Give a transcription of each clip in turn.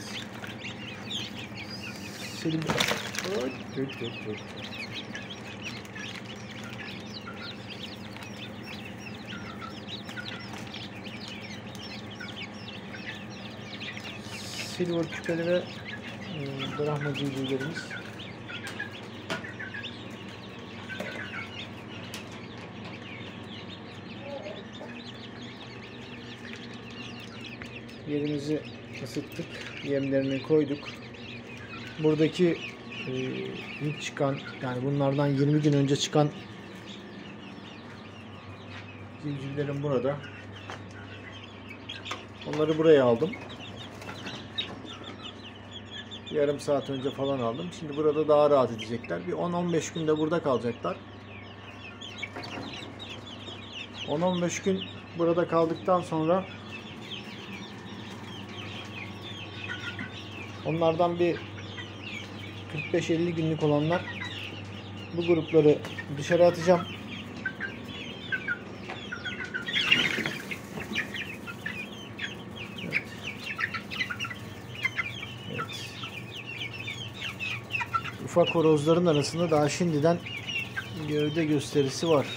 Silver küpeli ve Brahma civcivlerimiz. Yerimizi ısıttık. Yemlerini koyduk. Buradaki ilk çıkan, yani bunlardan 20 gün önce çıkan civcivlerim burada. Onları buraya aldım. Yarım saat önce falan aldım. Şimdi burada daha rahat edecekler. Bir 10-15 günde burada kalacaklar. 10-15 gün burada kaldıktan sonra onlardan bir 45-50 günlük olanlar, bu grupları dışarı atacağım. Evet. Evet. Ufak horozların arasında daha şimdiden gövde gösterisi var.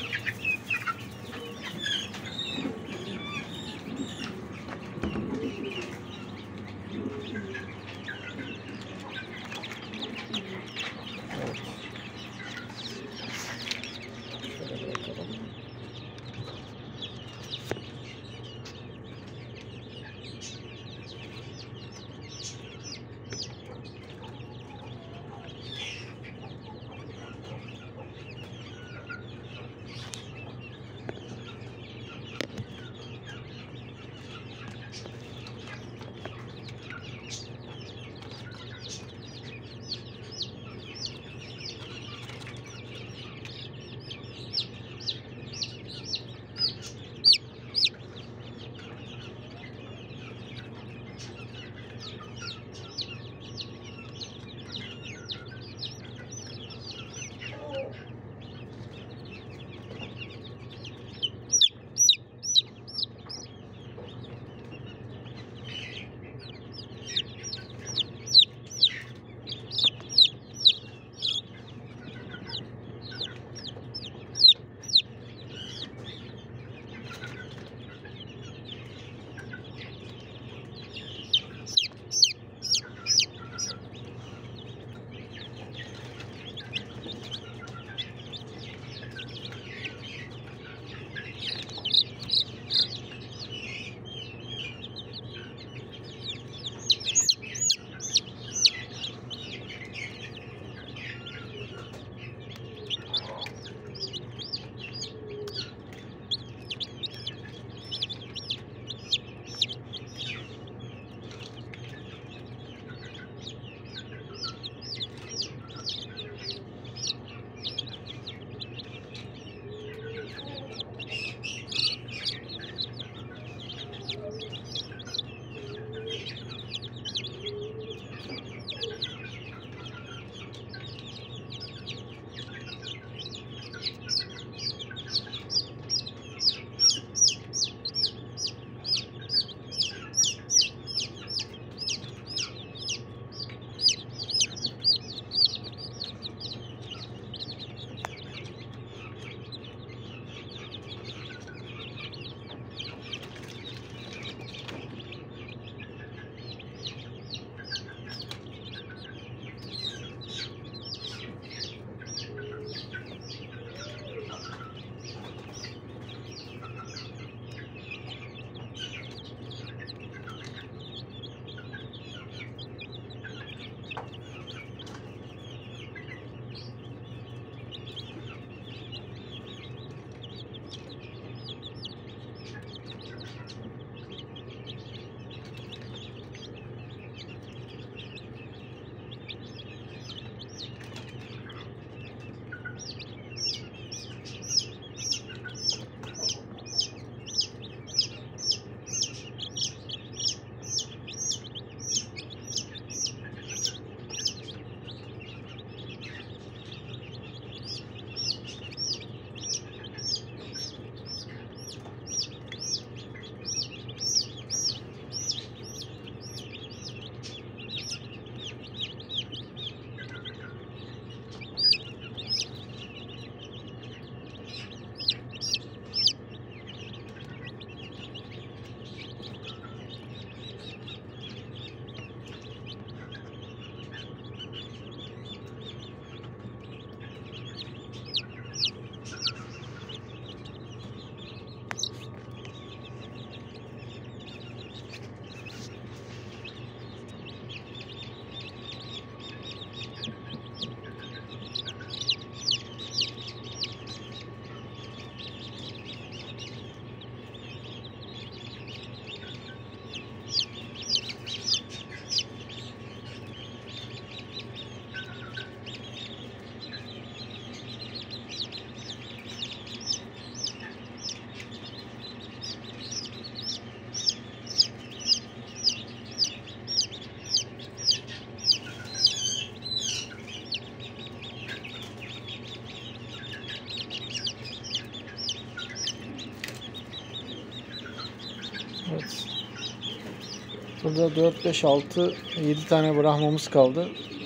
Burada 4, 5, 6, 7 tane Brahma'mız kaldı.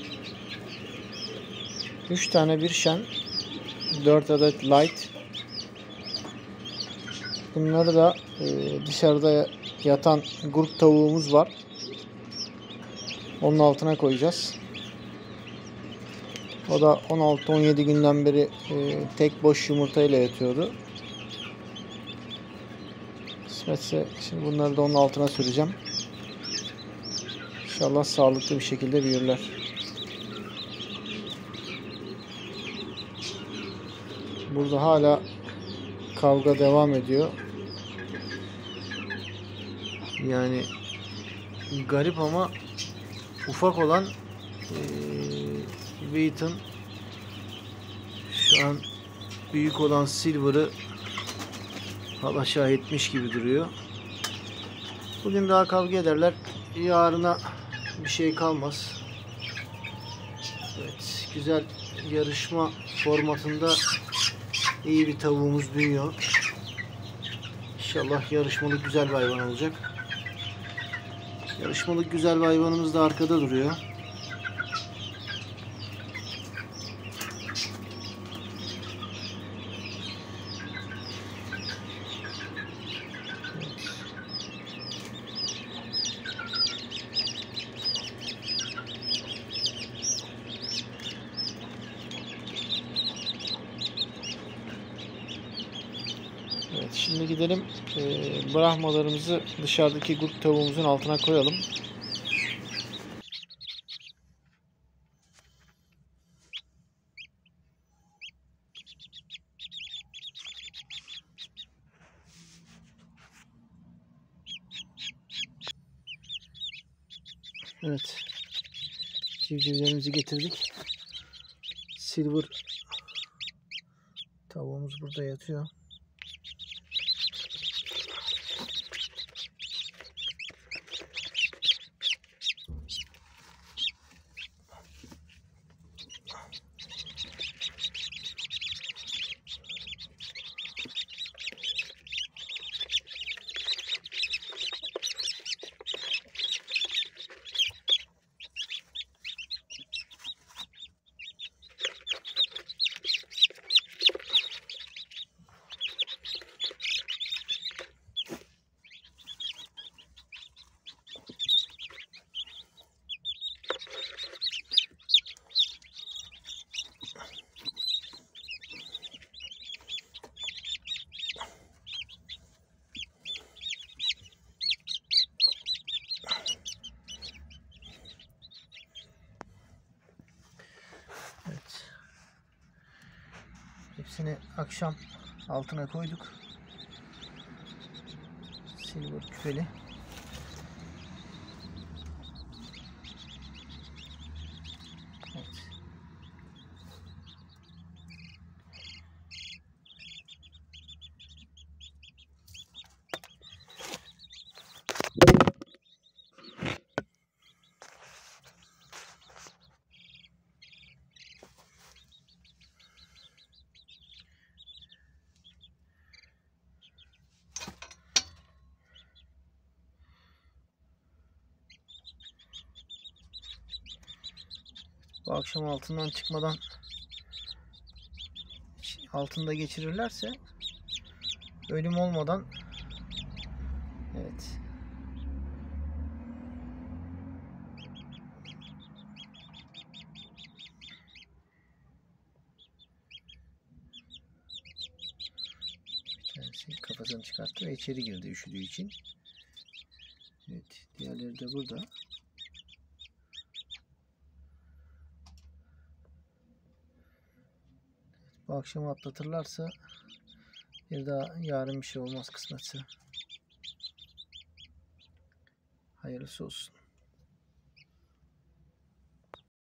3 tane bir şen, 4 adet light. Bunları da dışarıda yatan gurk tavuğumuz var. Onun altına koyacağız. O da 16-17 günden beri tek boş yumurtayla yatıyordu. Kısmetse şimdi bunları da onun altına süreceğim. İnşallah sağlıklı bir şekilde büyürler. Burada hala kavga devam ediyor. Yani garip ama ufak olan Wheaton şu an büyük olan Silver'ı alaşağı etmiş gibi duruyor. Bugün daha kavga ederler. Yarına bir şey kalmaz. Evet, güzel yarışma formatında iyi bir tavuğumuz büyüyor. İnşallah yarışmalık güzel bir hayvan olacak. Yarışmalık güzel bir hayvanımız da arkada duruyor. Evet, şimdi gidelim Brahmalarımızı dışarıdaki gurk tavuğumuzun altına koyalım. Evet, civcivlerimizi getirdik. Silver tavuğumuz burada yatıyor. Evet. Hepsini akşam altına koyduk. Silver küpeli. Evet. Bu akşam altından çıkmadan altında geçirirlerse ölüm olmadan, evet, bir tanesi kafasını çıkarttı ve içeri girdi üşüdüğü için. Evet, diğerleri de burada. Bu akşamı atlatırlarsa bir daha yarın bir şey olmaz kısmetse. Hayırlısı olsun.